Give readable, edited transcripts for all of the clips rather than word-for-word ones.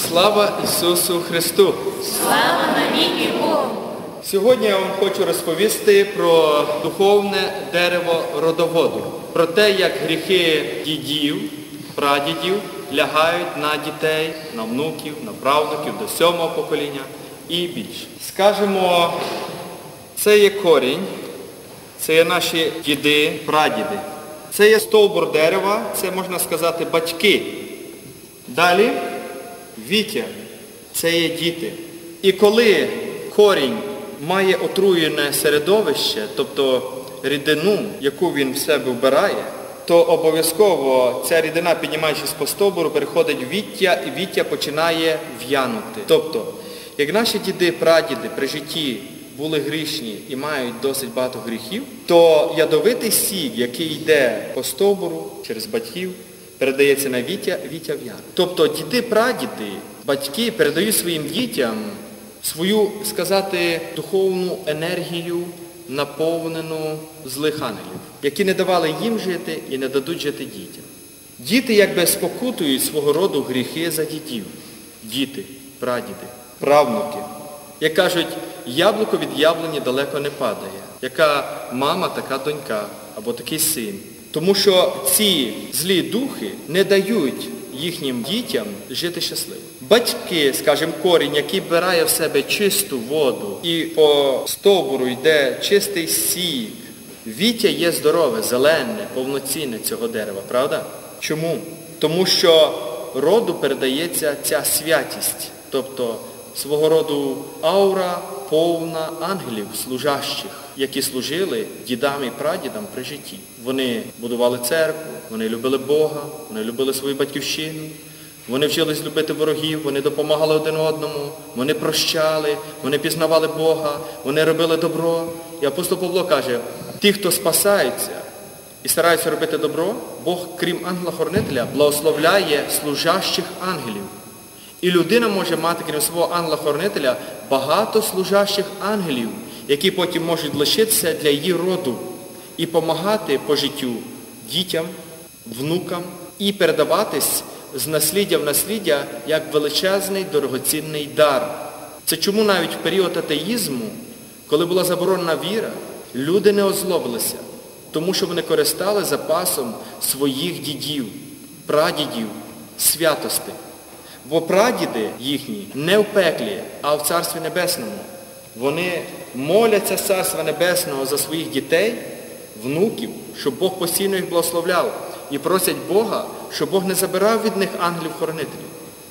Слава Ісусу Христу! Слава навіки Богу! Сьогодні я вам хочу розповісти про духовне дерево родоводу. Про те, як гріхи дідів, прадідів лягають на дітей, на внуків, на правнуків до 7-го покоління і більше. Скажемо, це є корінь, це є наші діди, прадіди. Це є стовбур дерева, це, можна сказати, батьки. Далі віття, це є діти. І коли корінь має отруєне середовище, тобто рідину, яку він в себе вбирає, то обов'язково ця рідина, піднімаючись по стовбуру, переходить в віття, і віття починає в'янути. Тобто, як наші діди, прадіди при житті були грішні і мають досить багато гріхів, то ядовитий сік, який йде по стовбуру через батьків, передається на віття, віття в'яне. Тобто діди, прадіди, батьки передають своїм дітям свою, сказати, духовну енергію, наповнену злих ангелів, які не давали їм жити і не дадуть жити дітям. Діти якби спокутують свого роду гріхи за дідів. Діти, прадіди, правнуки. Як кажуть, яблуко від яблуні далеко не падає. Яка мама, така донька, або такий син. Тому що ці злі духи не дають їхнім дітям жити щасливо. Батьки, скажімо, корінь, який вбирає в себе чисту воду, і по стовбуру йде чистий сік. Віття є здорове, зелене, повноцінне цього дерева, правда? Чому? Тому що роду передається ця святість, тобто свого роду аура повна ангелів, служащих, які служили дідам і прадідам при житті. Вони будували церкву, вони любили Бога, вони любили свою батьківщину, вони вчились любити ворогів, вони допомагали один одному, вони прощали, вони пізнавали Бога, вони робили добро. І апостол Павло каже, ті, хто спасаються і стараються робити добро, Бог, крім ангела-хоронителя, благословляє служащих ангелів. І людина може мати, крім свого ангела-хоронителя, багато служащих ангелів, які потім можуть лишитися для її роду і допомагати по життю дітям, внукам і передаватись з насліддя в насліддя як величезний, дорогоцінний дар. Це чому навіть в період атеїзму, коли була заборонена віра, люди не озлобилися, тому що вони користали запасом своїх дідів, прадідів, святости. Бо прадіди їхні не в пеклі, а в Царстві Небесному. Вони моляться з Царства Небесного за своїх дітей, внуків, щоб Бог постійно їх благословляв. І просять Бога, щоб Бог не забирав від них ангелів-хоронителів.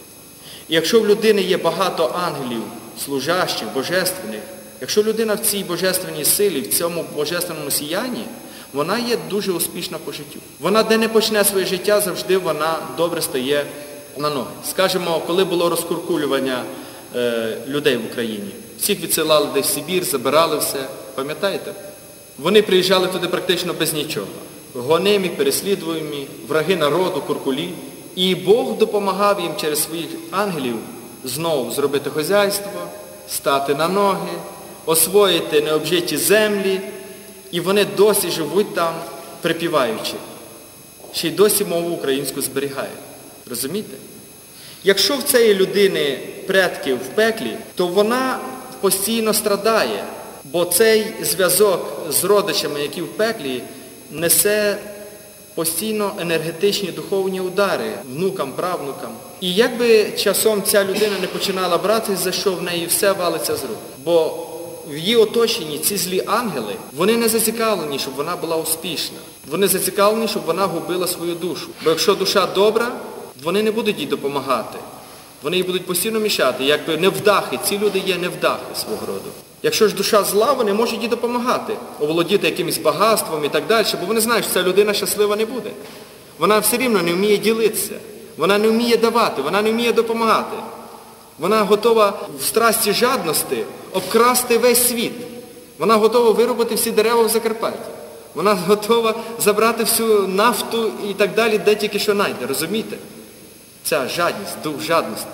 І якщо в людини є багато ангелів, служащих, божественних, якщо людина в цій божественній силі, в цьому божественному сіянні, вона є дуже успішна по життю. Вона де не почне своє життя, завжди вона добре стає на ноги. Скажімо, коли було розкуркулювання людей в Україні, всіх відсилали десь в Сибір, забирали все, пам'ятаєте? Вони приїжджали туди практично без нічого. Гонимі, переслідуємі, враги народу, куркулі. І Бог допомагав їм через своїх ангелів знову зробити хазяйство, стати на ноги, освоїти необжиті землі. І вони досі живуть там, припіваючи. Ще й досі мову українську зберігають. Розумієте? Якщо в цієї людини предки в пеклі, то вона постійно страдає, бо цей зв'язок з родичами, які в пеклі, несе постійно енергетичні духовні удари внукам, правнукам. І якби часом ця людина не починала братись, за що в неї все валиться з рук. Бо в її оточенні ці злі ангели, вони не зацікавлені, щоб вона була успішна. Вони зацікавлені, щоб вона губила свою душу. Бо якщо душа добра, вони не будуть їй допомагати. Вони їй будуть постійно мішати, якби невдахи. Ці люди є невдахи свого роду. Якщо ж душа зла, вони можуть їй допомагати, оволодіти якимось багатством і так далі, бо вони знають, що ця людина щаслива не буде. Вона все рівно не вміє ділитися, вона не вміє давати, вона не вміє допомагати. Вона готова в страсті жадності обкрасти весь світ. Вона готова вирубати всі дерева в Закарпатті. Вона готова забрати всю нафту і так далі, де тільки що знайде, розумієте? Ця жадність, дух жадності,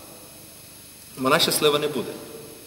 вона щаслива не буде.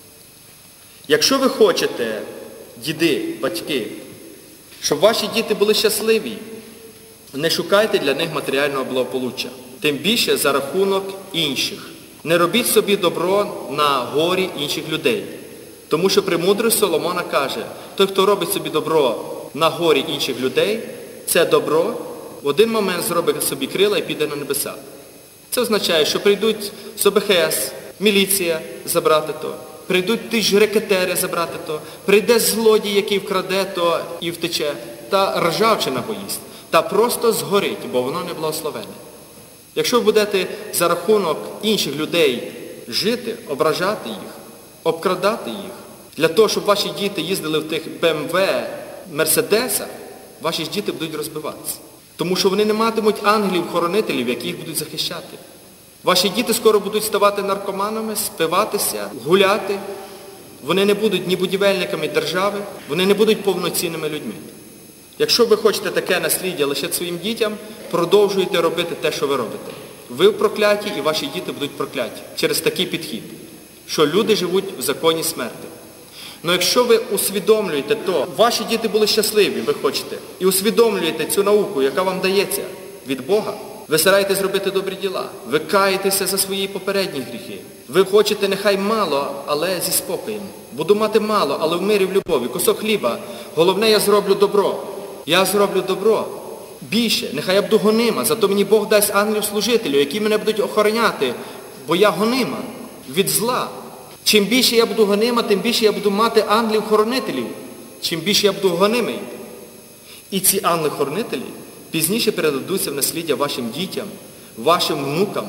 Якщо ви хочете, діди, батьки, щоб ваші діти були щасливі, не шукайте для них матеріального благополуччя. Тим більше за рахунок інших. Не робіть собі добро на горі інших людей. Тому що премудрість Соломона каже, той, хто робить собі добро на горі інших людей, це добро в один момент зробить собі крила і піде на небеса. Це означає, що прийдуть з ОБХС, міліція забрати то, прийдуть ті ж рекетери забрати то, прийде злодій, який вкраде то і втече, та ржавчина поїсть, та просто згорить, бо воно не благословене. Якщо ви будете за рахунок інших людей жити, ображати їх, обкрадати їх, для того, щоб ваші діти їздили в тих БМВ, Мерседесах, ваші ж діти будуть розбиватися. Тому що вони не матимуть ангелів-хоронителів, які їх будуть захищати. Ваші діти скоро будуть ставати наркоманами, спиватися, гуляти. Вони не будуть ні будівельниками держави, вони не будуть повноцінними людьми. Якщо ви хочете таке насліддя лише своїм дітям, продовжуйте робити те, що ви робите. Ви в прокляті і ваші діти будуть прокляті через такий підхід, що люди живуть в законі смерти. Але якщо ви усвідомлюєте то, ваші діти були щасливі, ви хочете, і усвідомлюєте цю науку, яка вам дається від Бога, ви стараєтесь зробити добрі діла, ви каєтеся за свої попередні гріхи. Ви хочете нехай мало, але зі спокоєм. Буду мати мало, але в мирі, в любові, кусок хліба. Головне, я зроблю добро. Я зроблю добро. Більше, нехай я буду гонима, зато мені Бог дасть ангелів-служителів, які мене будуть охороняти, бо я гонима від зла. Чим більше я буду гонима, тим більше я буду мати ангелів-хоронителів. Чим більше я буду гонимий. І ці ангели-хоронителі пізніше передадуться в насліддя вашим дітям, вашим внукам.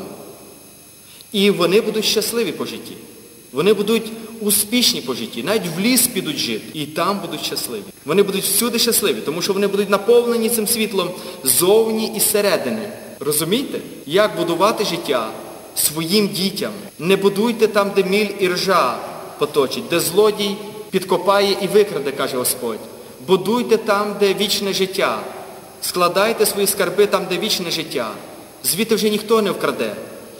І вони будуть щасливі по житті. Вони будуть успішні по житті. Навіть в ліс підуть жити. І там будуть щасливі. Вони будуть всюди щасливі, тому що вони будуть наповнені цим світлом ззовні і зсередини. Розумієте? Як будувати життя своїм дітям? Не будуйте там, де міль і ржа поточить, де злодій підкопає і викраде, каже Господь. Будуйте там, де вічне життя. Складайте свої скарби там, де вічне життя. Звідти вже ніхто не вкраде.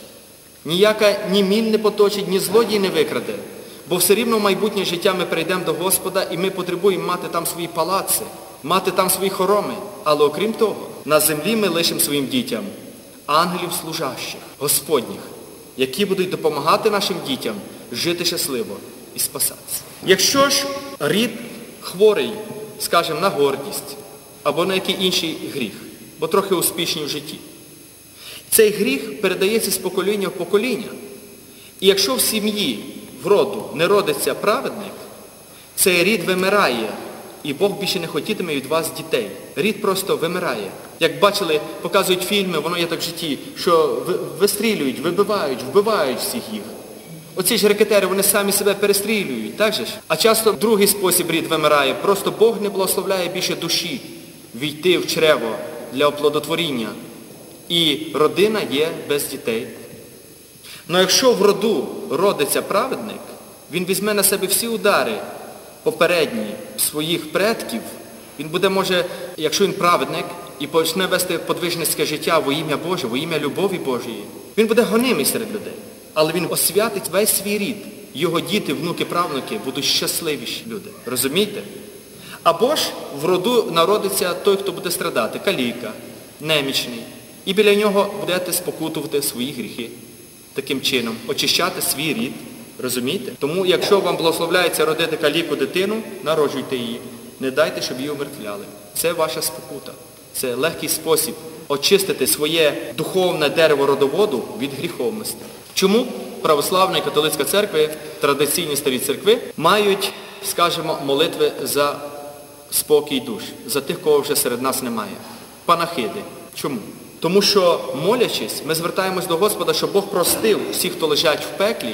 Ніяка ні міль не поточить, ні злодій не викраде. Бо все рівно в майбутнє життя ми прийдемо до Господа і ми потребуємо мати там свої палаци, мати там свої хороми. Але окрім того, на землі ми лишимо своїм дітям ангелів служащих, Господніх, які будуть допомагати нашим дітям жити щасливо і спасатися. Якщо ж рід хворий, скажімо, на гордість або на який інший гріх, бо трохи успішні в житті, цей гріх передається з покоління в покоління. І якщо в сім'ї, в роду не родиться праведник, цей рід вимирає, і Бог більше не хотітиме від вас дітей. Рід просто вимирає. Як бачили, показують фільми, воно є так в житті, що вистрілюють, вибивають, вбивають всіх їх. Оці ж рекетери, вони самі себе перестрілюють, так же ж? А часто в другий спосіб рід вимирає. Просто Бог не благословляє більше душі війти в чрево для оплодотворіння. І родина є без дітей. Но якщо в роду родиться праведник, він візьме на себе всі удари попередні своїх предків, він буде, може, якщо він праведник, і почне вести подвижницьке життя во ім'я Боже, во ім'я любові Божої, він буде гонимий серед людей. Але він освятить весь свій рід. Його діти, внуки, правнуки будуть щасливіші люди. Розумієте? Або ж в роду народиться той, хто буде страдати, каліка, немічний. І біля нього будете спокутувати свої гріхи. Таким чином, очищати свій рід. Розумієте? Тому, якщо вам благословляється родити каліку дитину, народжуйте її. Не дайте, щоб її умертвляли. Це ваша спокута. Це легкий спосіб очистити своє духовне дерево родоводу від гріховності. Чому православна і католицька церкви, традиційні старі церкви, мають, скажімо, молитви за спокій душ, за тих, кого вже серед нас немає? Панахиди. Чому? Тому що, молячись, ми звертаємось до Господа, щоб Бог простив всіх, хто лежать в пеклі,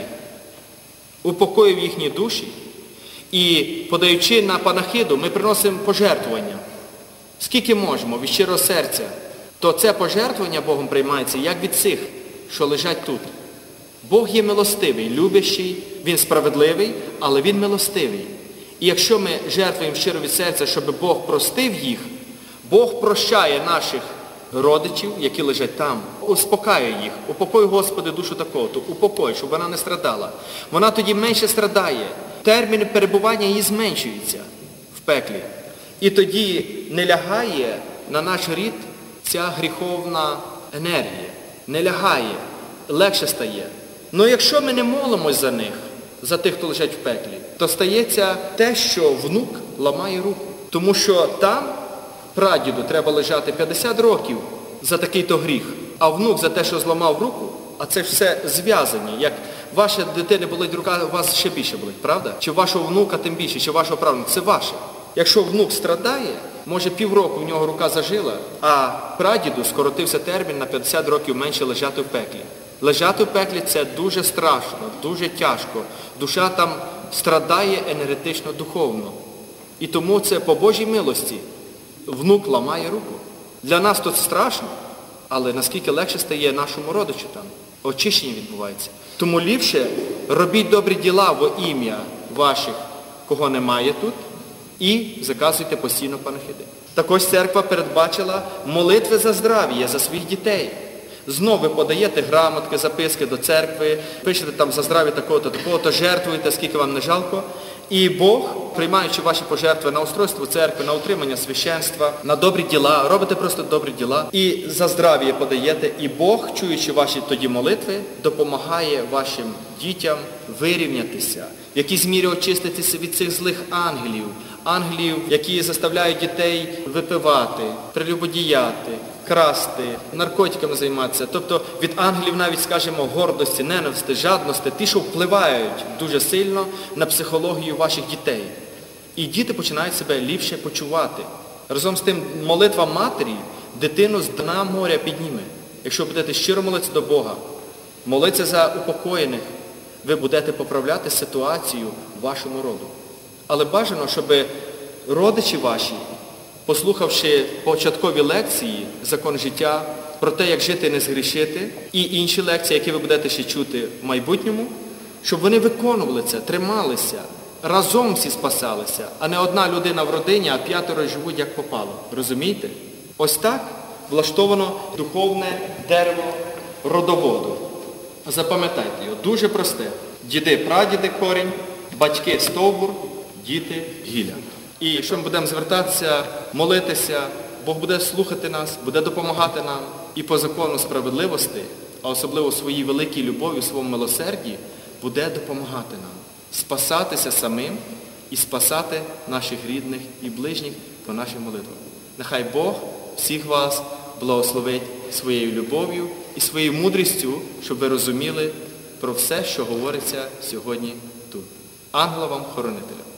упокоїв їхні душі. І, подаючи на панахиду, ми приносимо пожертвування. Скільки можемо, від щирого серця, то це пожертвування Богом приймається, як від цих, що лежать тут. Бог є милостивий, любящий, Він справедливий, але Він милостивий. І якщо ми жертвуємо щиро від серця, щоб Бог простив їх, Бог прощає наших родичів, які лежать там, успокаює їх. Упокой, Господи, душу такого-то, упокой, щоб вона не страдала. Вона тоді менше страдає. Термін перебування її зменшується в пеклі. І тоді не лягає на наш рід ця гріховна енергія. Не лягає, легше стає. Ну якщо ми не молимось за них, за тих, хто лежать в пеклі, то стається те, що внук ламає руку. Тому що там прадіду треба лежати 50 років за такий-то гріх, а внук за те, що зламав руку, а це ж все зв'язані. Як ваша дитина болить рука, у вас ще більше болить, правда? Чи вашого внука тим більше, чи вашого правнука, це ваше. Якщо внук страдає, може півроку в нього рука зажила, а прадіду скоротився термін на 50 років менше лежати в пеклі. Лежати в пеклі – це дуже страшно, дуже тяжко. Душа там страдає енергетично, духовно. І тому це по Божій милості. Внук ламає руку. Для нас тут страшно, але наскільки легше стає нашому родичу там. Очищення відбувається. Тому ліпше робіть добрі діла во ім'я ваших, кого немає тут, і заказуйте постійно панахиди. Також церква передбачила молитви за здрав'я, за своїх дітей. Знову ви подаєте грамотки, записки до церкви, пишете там за здрав'я такого-то, такого-то, жертвуєте, скільки вам не жалко. І Бог, приймаючи ваші пожертви на устройство церкви, на утримання священства, на добрі діла, робите просто добрі діла, і за здрав'я подаєте, і Бог, чуючи ваші тоді молитви, допомагає вашим дітям вирівнятися, в якійсь мірі очиститися від цих злих ангелів, які заставляють дітей випивати, прелюбодіяти, красти, наркотиками займатися. Тобто від ангелів навіть, скажімо, гордості, ненависті, жадності, ті, що впливають дуже сильно на психологію ваших дітей. І діти починають себе ліпше почувати. Разом з тим, молитва матері дитину з дна моря підніме. Якщо будете щиро молитися до Бога, молитися за упокоєних, ви будете поправляти ситуацію вашому роду. Але бажано, щоб родичі ваші, послухавши початкові лекції «Закон життя», про те, як жити і не згрішити, і інші лекції, які ви будете ще чути в майбутньому, щоб вони виконували це, трималися, разом всі спасалися, а не одна людина в родині, а 5 живуть як попало. Розумієте? Ось так влаштовано духовне дерево родоводу. Запам'ятайте його, дуже просте. Діди, прадіди корінь, батьки стовбур, діти гілля. І якщо ми будемо звертатися, молитися, Бог буде слухати нас, буде допомагати нам і по закону справедливості, а особливо своїй великій любові, своєму милосерді, буде допомагати нам спасатися самим і спасати наших рідних і ближніх по нашим молитвам. Нехай Бог всіх вас благословить своєю любов'ю і своєю мудрістю, щоб ви розуміли про все, що говориться сьогодні тут. Ангела вам, хоронителя.